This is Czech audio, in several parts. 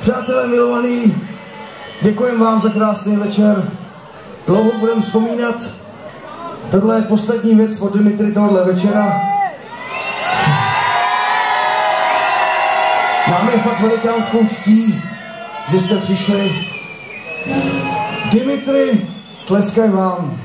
Přátelé milovaní, děkujeme vám za krásný večer. Dlouho budeme vzpomínat. Tohle je poslední věc od Dimitry tohohle večera. Máme fakt velikánskou ctí, že jste přišli. Dimitry, tleskaj vám.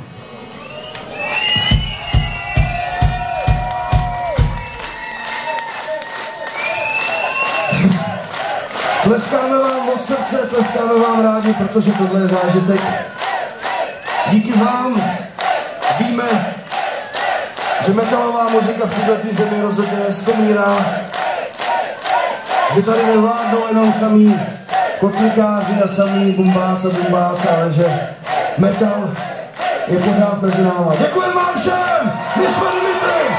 Tleskáme vám od srdce, tleskáme vám rádi, protože tohle je zážitek. Díky vám víme, že metalová muzika v této zemi rozhodně neskomírá, že tady nevládnou jenom samý kotlikáři a samý bumbáce, ale že metal je pořád mezi náma. Děkujeme vám všem! My jsme Dimitry!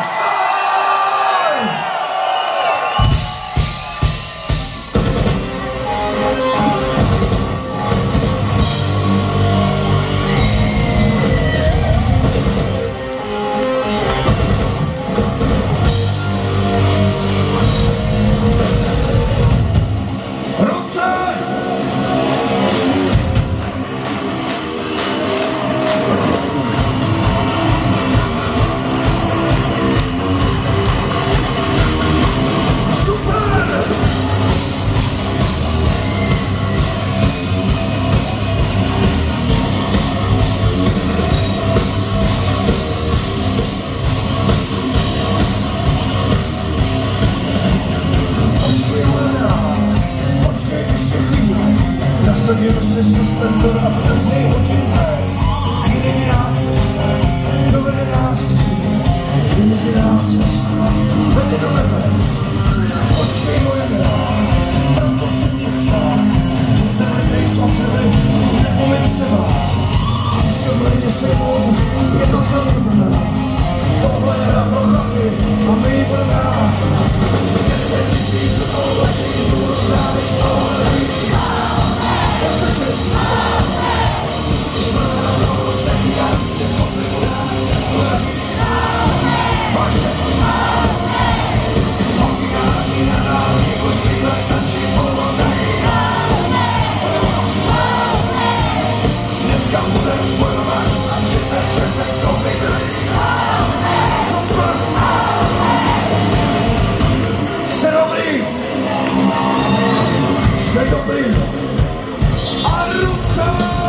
Nasadíme si suspenzor a přes něj hodím pes. Jediná cesta dovede nás k cíli. Jediná cesta vede do nebes. Počkej moje milá, proto si mě chtěla. Jsem lidej osily, neumím se bát. Když obrejně sejmou, je to celý bumerá. Tohle je hra pro chlapy a my ji budeme hrát. 10 000 rukou leží zůru závislou. Jste dobrý! A ruce!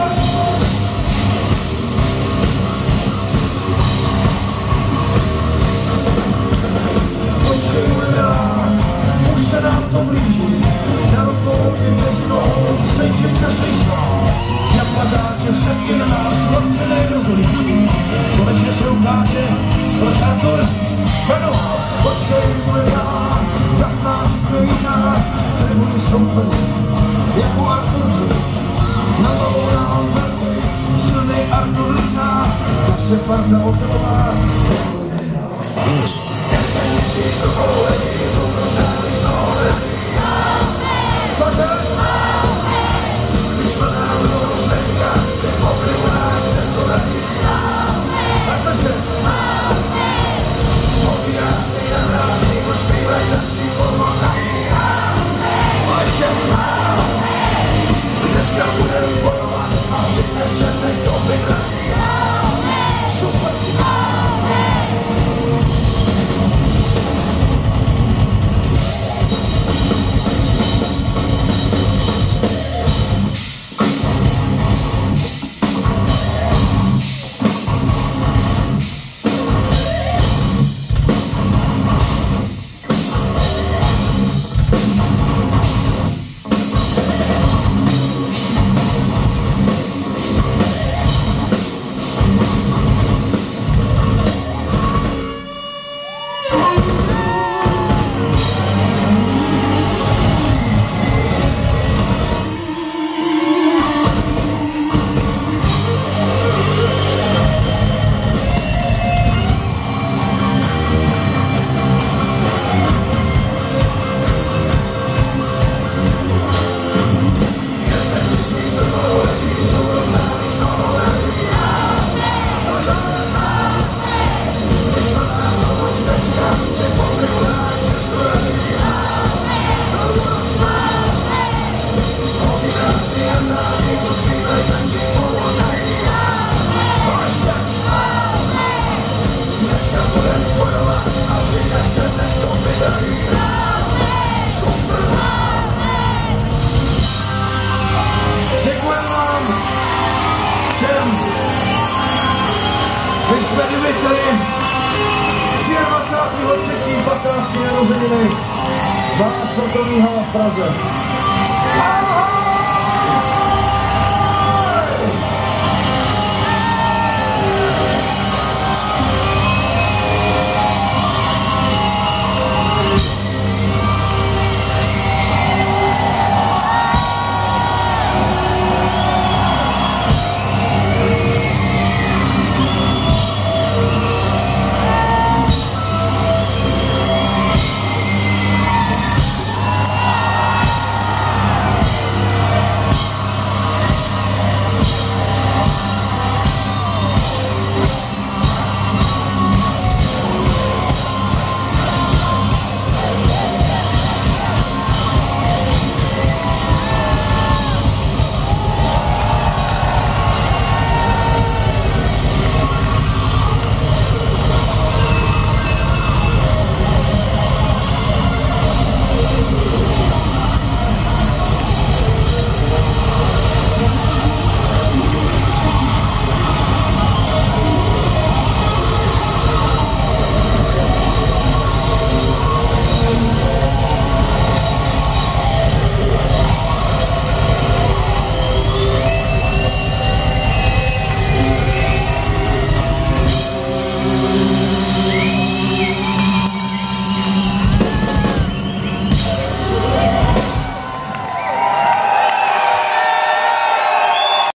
Počkej, můj milá, už se nám to blíží. Na rukou i mezi nohou cítím každý svá. Napadá tě všetky na nás, chlapce nejrozlí. Konečně se ukáže, proč Artur jmenoval. Počkej, můj milá, jasná šiknejítá, tribuny jsou plný. Jako Arturci, na hlavou nám velký, silnej Artur lítá, naše parta ocelová, jako jedna. 10 000 rukou letí, cukru závislou letí. Cože? Když vlná mnou zleska, se pokryl nás cestu razí. A cože? Odbírá si na hrádný, už zpívaj, tančí, pomohají. Vaše dneska budem bojovat a přineseme do vybraní. Super! Dimitri, 23.3. 15. narozeniny, Malá sportovní hala v Praze.